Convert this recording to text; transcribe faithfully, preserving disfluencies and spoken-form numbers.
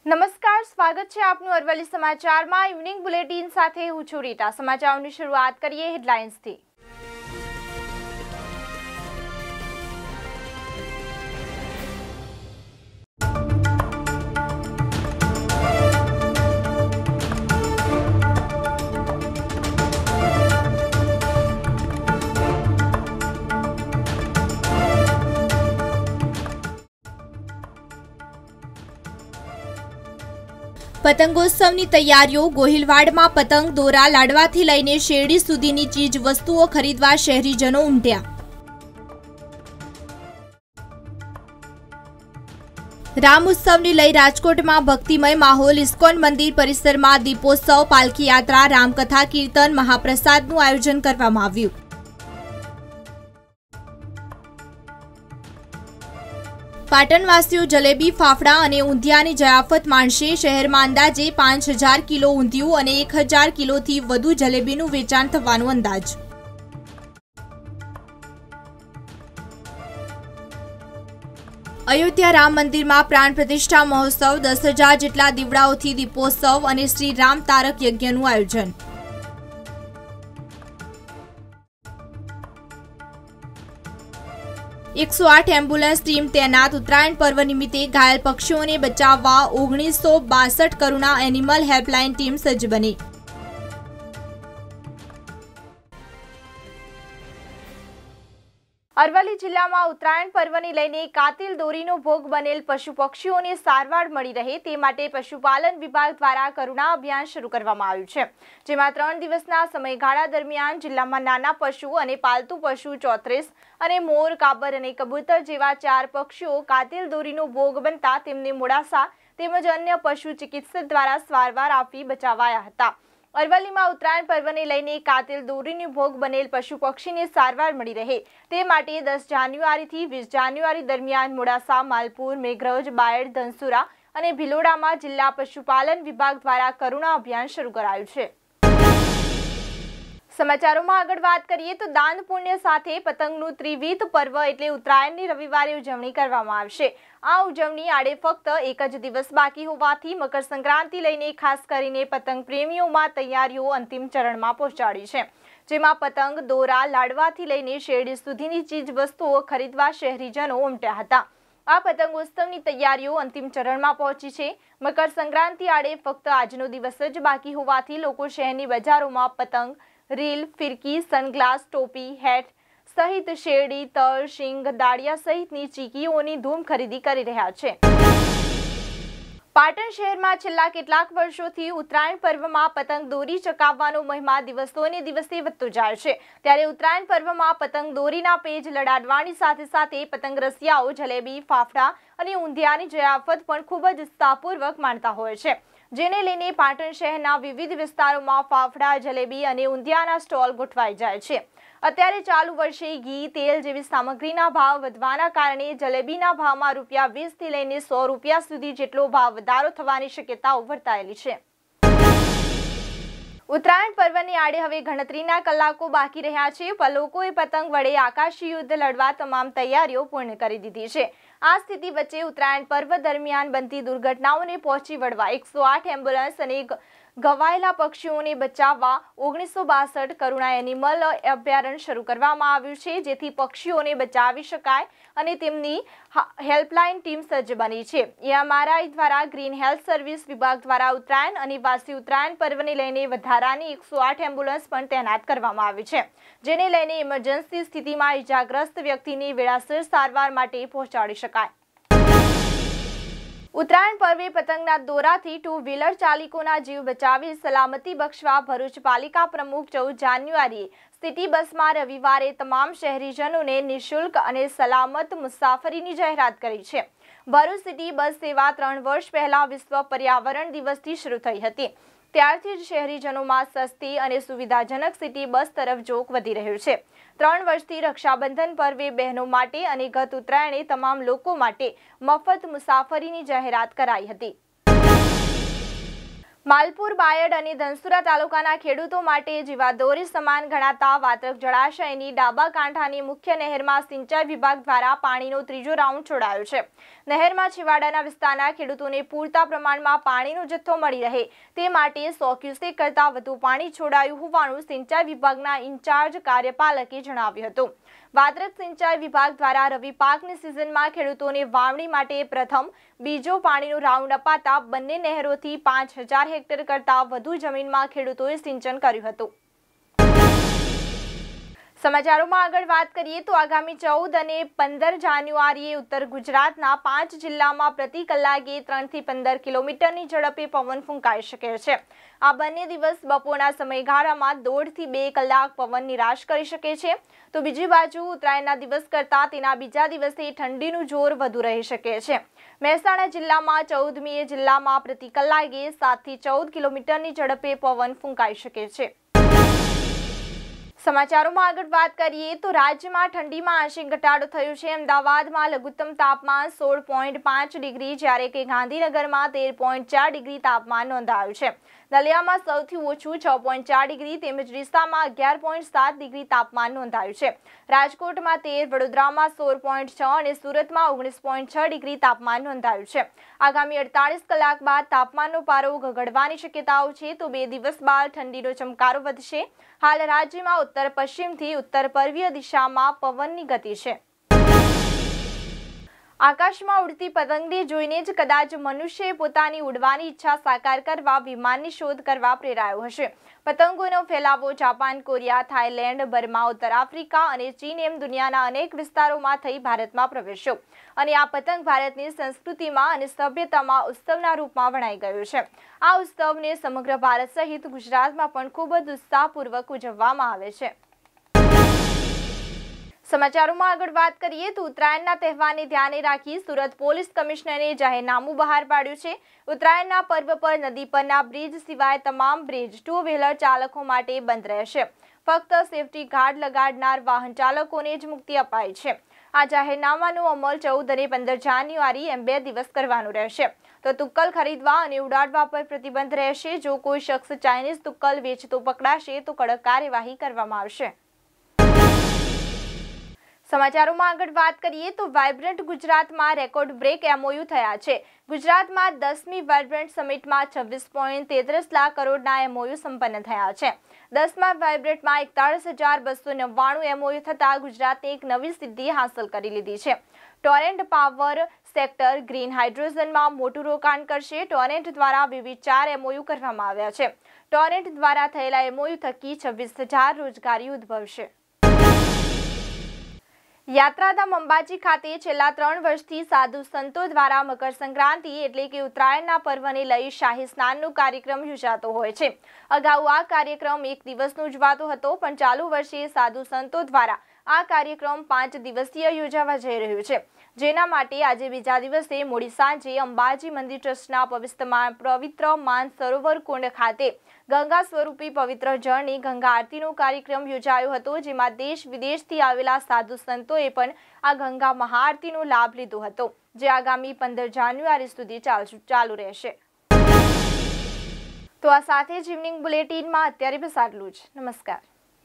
નમસ્કાર, સ્વાગત છે આપનું અરવલ્લી સમાચારમાં ઇવનિંગ બુલેટિન સાથે હું છું રીટા। સમાચારોની શરૂઆત કરીએ હેડલાઇન્સથી। પતંગોત્સવની તૈયારીઓ। ગોહિલવાડમાં પતંગ દોરા લાડવાથી લઈને શેરડી સુધીની ચીજ વસ્તુઓ ખરીદવા શહેરીજનો ઉમટ્યા। રામ ઉત્સવને લઈ રાજકોટમાં ભક્તિમય માહોલ। ઇસ્કોન મંદિર પરિસરમાં દીપોત્સવ, પાલખી યાત્રા, રામકથા, કીર્તન, મહાપ્રસાદનું આયોજન કરવામાં આવ્યું। પાટણવાસીઓ જલેબી, ફાફડા અને ઊંધિયાની જયાફત માણશે। શહેરમાં અંદાજે પાંચ હજાર કિલો ઊંધિયું અને એક હજાર કિલોથી વધુ જલેબીનું વેચાણ થવાનો અંદાજ। અયોધ્યા રામ મંદિરમાં પ્રાણ પ્રતિષ્ઠા મહોત્સવ। દસ હજાર જેટલા દીવડાઓથી દીપોત્સવ અને શ્રી રામ તારક યજ્ઞનું આયોજન। એકસો આઠ એમ્બ્યુલન્સ ટીમ તૈનાત। ઉત્તરાયણ પર્વ નિમિત્તે ઘાયલ પક્ષીઓને બચાવવા ઓગણીસો બાસઠ કરુણા એનિમલ હેલ્પલાઇન ટીમ સજ્જ બની। અરવલ્લી જિલ્લામાં ઉત્તરાયણ પર્વને લઈને કાતિલ દોરીનો ભોગ બનેલ પશુ પક્ષીઓને સારવાર મળી રહે તે માટે પશુપાલન વિભાગ દ્વારા કરુણા અભિયાન શરૂ કરવામાં આવ્યું છે, જેમાં ત્રણ દિવસના સમયગાળા દરમિયાન જિલ્લામાં નાના પશુ અને પાલતુ પશુ ચોત્રીસ અને મોર, કાબર અને કબૂતર જેવા ચાર પક્ષીઓ કાતિલ દોરીનો ભોગ બનતા તેમને મોડાસા તેમજ અન્ય પશુ ચિકિત્સક દ્વારા સારવાર આપી બચાવાયા હતા। અરવલ્લીમાં ઉત્તરાયણ પર્વને લઈને કાતિલ દોરીનો ભોગ બનેલ પશુ પક્ષીને સારવાર મળી રહે તે માટે દસ જાન્યુઆરીથી વીસ જાન્યુઆરી દરમિયાન મોડાસા, માલપુર, મેઘરજ, બાયડ, ધનસુરા અને ભિલોડામાં જિલ્લા પશુપાલન વિભાગ દ્વારા કરુણા અભિયાન શરૂ કરાયું છે। સમાચારોમાં આગળ વાત કરીએ તો દાન પુણ્ય સાથે પતંગનું ત્રિવિધ પર્વ એટલે ઉત્તરાયણની રવિવારે ઉજવણી કરવામાં આવશે। આ ઉજવણી આડે ફક્ત એક જ દિવસ બાકી હોવાથી મકર સંક્રાંતિ લઈને ખાસ કરીને પતંગ પ્રેમીઓમાં તૈયારીઓ અંતિમ ચરણમાં પહોંચાડી છે, જેમાં પતંગ દોરા લાડવાથી લઈને શેરડી સુધીની ચીજ વસ્તુઓ ખરીદવા શહેરીજનો ઉમટ્યા હતા। આ પતંગોત્સવની તૈયારીઓ અંતિમ ચરણમાં પહોંચી છે। મકર સંક્રાંતિ આડે ફક્ત આજનો દિવસ જ બાકી હોવાથી લોકો શહેરની બજારોમાં પતંગ, રીલ, ફિરકી, સનગ્લાસ, ટોપી, હેટ સહિત શેરડી, તલ, શીંગ, દાળિયા સહિતની ચીકીઓની ધૂમ ખરીદી કરી રહ્યા છે। પાટણ શહેરમાં છેલ્લા કેટલાક વર્ષોથી ઉત્તરાયણ પર્વમાં પતંગ દોરી ચકાવવાનો મહિમા દિવસોને દિવસે વધતો જાય છે, ત્યારે ઉત્તરાયણ પર્વમાં પતંગ દોરીના પેજ લડાડવાની સાથે સાથે પતંગ રસિયાઓ જલેબી, ફાફડા અને ઊંધિયાની જયાફત પણ ખૂબ જ ઉત્સાહપૂર્વક માણતા હોય છે, જેને લઈને પાટણ શહેરના વિવિધ વિસ્તારોમાં ફાફડા, જલેબી અને ઊંધિયાના સ્ટોલ ગોઠવાઈ જાય છે। અત્યારે ચાલુ વર્ષે ઘી, તેલ જેવી સામગ્રીના ભાવ વધવાના કારણે જલેબીના ભાવમાં રૂપિયા વીસ થી લઈને સો રૂપિયા સુધી જેટલો ભાવ વધારો થવાની શક્યતાઓ વર્તાયેલી છે। ઉત્તરાયણ પર્વને આડે હવે ગણતરીના કલાકો બાકી રહ્યા છે, પણ લોકોએ પતંગ વડે આકાશી યુદ્ધ લડવા તમામ તૈયારીઓ પૂર્ણ કરી દીધી છે। આ સ્થિતિ વચ્ચે ઉત્તરાયણ પર્વ દરમિયાન બનતી દુર્ઘટનાઓને પહોંચી વળવા એકસો આઠ એમ્બ્યુલન્સ અને ઘવાયેલા પક્ષીઓને બચાવવા ઓગણીસો બાસઠ કરુણા એનિમલ અભયારણ્ય શરૂ કરવામાં આવ્યું છે, જેથી પક્ષીઓને બચાવી શકાય અને તેમની હેલ્પલાઇન ટીમ સજ્જ બની છે। એએમઆરઆઈ દ્વારા ગ્રીન હેલ્થ સર્વિસ વિભાગ દ્વારા ઉત્તરાયણ અને વાસી ઉત્તરાયણ પર્વને લઈને વધારાની એકસો આઠ એમ્બ્યુલન્સ પણ તૈનાત કરવામાં આવી છે, જેને લઈને ઇમરજન્સી સ્થિતિમાં ઇજાગ્રસ્ત વ્યક્તિને વેળાસર સારવાર માટે પહોંચાડી શકાય। ઉત્તરાયણ પર્વે પતંગના દોરાથી ટુ વ્હીલર ચાલકોના જીવ બચાવી સલામતી બક્ષવા ભરૂચ પાલિકા પ્રમુખ ચૌદ જાન્યુઆરીએ સિટી બસમાં રવિવારે તમામ શહેરીજનોને નિઃશુલ્ક અને સલામત મુસાફરીની જાહેરાત કરી છે। ભરૂચ સિટી બસ સેવા ત્રણ વર્ષ પહેલા વિશ્વ પર્યાવરણ દિવસથી શરૂ થઈ હતી, ત્યારથી જ શહેરીજનોમાં સસ્તી અને સુવિધાજનક સિટી બસ તરફ ઝોક વધી રહ્યું છે। ત્રણ વર્ષથી રક્ષાબંધન પર્વે બહેનો માટે અને ગત ઉત્તરાયણે તમામ લોકો માટે મફત મુસાફરીની જાહેરાત કરાઈ હતી। માલપુર, બાયડ અને ધનસુરા તાલુકાના ખેડૂતો માટે જીવાદોરી સમાન ગણાતા વાત્રક જળાશયની ડાબા કાંઠાની મુખ્ય નહેરમાં સિંચાઈ વિભાગ દ્વારા પાણીનો ત્રીજો રાઉન્ડ છોડાયો છે. નહેરમાં છેવાડાના વિસ્તારના ખેડૂતોને પૂરતા પ્રમાણમાં પાણીનો જથ્થો મળી રહે તે માટે સો ક્યુસેક કરતાં વધુ પાણી છોડાયું હોવાનું સિંચાઈ વિભાગના ઇન્ચાર્જ કાર્યપાલકે જણાવ્યું હતું. વાત્રક સિંચાઈ વિભાગ દ્વારા રવિ પાકની સિઝનમાં ખેડૂતોને વાવણી માટે પ્રથમ, બીજો પાણીનો રાઉન્ડ અપાતા બંને નહેરોથી પાંચ હજાર હેક્ટર કરતાં વધુ જમીનમાં ખેડૂતોએ સિંચન કર્યું હતું. સમાચારોમાં આગળ વાત કરીએ તો આગામી ચૌદ અને પંદર જાન્યુઆરીએ ઉત્તર ગુજરાતના પાંચ જિલ્લામાં પ્રતિ કલાકે ત્રણથી પંદર કિલોમીટરની ઝડપે પવન ફૂંકાઈ શકે છે. આ બંને દિવસ બપોરના સમયગાળામાં દોઢથી બે કલાક પવન નિરાશ કરી શકે છે. તો બીજી બાજુ ઉત્તરાયણના દિવસ કરતાં તેના બીજા દિવસે ઠંડીનું જોર વધુ રહી શકે છે. મહેસાણા જિલ્લામાં ચૌદમીએ જિલ્લામાં પ્રતિ કલાકે સાતથી ચૌદ કિલોમીટરની ઝડપે પવન ફૂંકાઈ શકે છે. સમાચારોમાં આગળ વાત કરીએ તો રાજ્યમાં ઠંડીમાં આંશિક ઘટાડો થયો છે. અમદાવાદમાં લઘુત્તમ તાપમાન સોળ પોઈન્ટ પાંચ ડિગ્રી જ્યારે કે ગાંધીનગરમાં તેર પોઈન્ટ ચાર ડિગ્રી તાપમાન નોંધાયું છે. નલિયામાં સૌથી ઓછું છ પોઈન્ટ ચાર ડિગ્રી તેમજ ડીસામાં અગિયાર પોઈન્ટ સાત ડિગ્રી તાપમાન નોંધાયું છે. રાજકોટમાં તેર, વડોદરામાં સોળ પોઈન્ટ છ અને સુરતમાં ઓગણીસ પોઈન્ટ છ ડિગ્રી તાપમાન નોંધાયું છે. આગામી અડતાલીસ કલાક બાદ તાપમાનનો પારો ગગડવાની શક્યતાઓ છે તો બે દિવસ બાદ ઠંડીનો ચમકારો વધશે. હાલ રાજ્યમાં ઉત્તર પશ્ચિમથી ઉત્તર પૂર્વીય દિશામાં પવનની ગતિ છે. આકાશમાં ઉડતી પતંગને જોઈને જ કદાચ મનુષ્યએ પોતાની ઉડવાની ઈચ્છા સાકાર કરવા વિમાનની શોધ કરવા પ્રેરાયો હશે. પતંગોનો ફેલાવો જાપાન, કોરિયા, થાઇલેન્ડ, બર્મા, ઉત્તર આફ્રિકા અને ચીન એમ દુનિયાના અનેક વિસ્તારોમાં થઈ ભારતમાં પ્રવેશ્યો અને આ પતંગ ભારતની સંસ્કૃતિમાં અને સભ્યતામાં ઉત્સવના રૂપમાં વણાઈ ગયો છે. આ ઉત્સવને સમગ્ર ભારત સહિત ગુજરાતમાં પણ ખૂબ જ ઉત્સાહપૂર્વક ઉજવવામાં આવે છે. સમાચારોમાં આગળ વાત કરીએ તો ઉત્તરાયણના તહેવારને ધ્યાને રાખી સુરત પોલીસ કમિશનરે જાહેરનામું બહાર પાડ્યું છે. ઉત્તરાયણના પર્વ પર નદી પરના બ્રિજ સિવાય તમામ બ્રિજ ટુ વ્હીલર ચાલકો માટે બંધ રહેશે. ફક્ત સેફટી ગાર્ડ લગાડનાર વાહન ચાલકોને જ મુક્તિ અપાઈ છે. આ જાહેરનામાનો અમલ ચૌદ અને પંદર જાન્યુઆરી એમ બે દિવસ કરવાનો રહેશે. તો તુક્કલ ખરીદવા અને ઉડાડવા પર પ્રતિબંધ રહેશે. જો કોઈ શખ્સ ચાઇનીઝ તુક્કલ વેચતો પકડાશે તો કડક કાર્યવાહી કરવામાં આવશે. સમાચારોમાં આગળ વાત કરીએ તો વાઇબ્રન્ટ ગુજરાતમાં રેકોર્ડ બ્રેક એમઓયુ થયા છે. ગુજરાતમાં દસમી વાઇબ્રન્ટ સમિટમાં છવ્વીસ પોઈન્ટ તેત્રીસ લાખ કરોડના એમઓયુ સંપન્ન થયા છે. દસમા વાઇબ્રન્ટમાં એકતાળીસ હજાર બસો નવ્વાણું એમઓયુ થતાં ગુજરાતે એક નવી સિદ્ધિ હાંસલ કરી લીધી છે. ટોરેન્ટ પાવર સેક્ટર ગ્રીન હાઇડ્રોજનમાં મોટું રોકાણ કરશે. ટોરેન્ટ દ્વારા વિવિધ ચાર એમઓયુ કરવામાં આવ્યા છે. ટોરેન્ટ દ્વારા થયેલા એમઓયુ થકી છવ્વીસ હજાર રોજગારી ઉદ્ભવશે. યાત્રાધામ અંબાજી ખાતે છેલ્લા ત્રણ વર્ષથી સાધુ સંતો દ્વારા મકર સંક્રાંતિ એટલે કે ઉત્તરાયણના પર્વને લઈ શાહી સ્નાનનો કાર્યક્રમ યોજાતો હોય છે. અગાઉ આ કાર્યક્રમ એક દિવસનો ઉજવાતો હતો પણ ચાલુ વર્ષે સાધુ સંતો દ્વારા આ કાર્યક્રમ પાંચ દિવસીય યોજાવા જઈ રહ્યું છે. જેના માટે આજે બીજા દિવસે મોડી સાંજે અંબાજી મંદિર ટ્રસ્ટના પવિત્ર માન સરોવર કુંડ ખાતે ગંગા સ્વરૂપી પવિત્ર જળની ગંગા આરતીનો કાર્યક્રમ યોજાયો હતો. જેમાં દેશ વિદેશથી આવેલા સાધુ સંતોએ પણ આ ગંગા મહાઆરતીનો લાભ લીધો હતો, જે આગામી પંદર જાન્યુઆરી સુધી ચાલુ રહેશે. તો આ સાથે જ ઇવનિંગ બુલેટિનમાં અત્યારે બસ આટલું જ. નમસ્કાર.